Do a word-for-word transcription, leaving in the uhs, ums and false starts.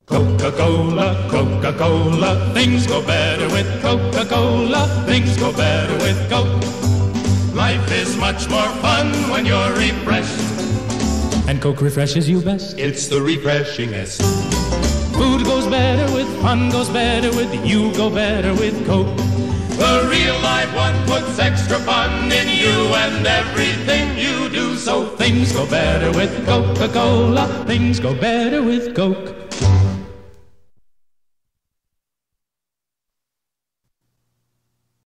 Coca-Cola, Coca-Cola, things go better with Coca-Cola, things go better with Coke. Life is much more fun when you're refreshed, and Coke refreshes you best. It's the refreshingest. Food goes better with, fun goes better with, you go better with Coke. The real live one puts extra fun in you and everything you do, so things go better with Coca-Cola, things go better with Coke.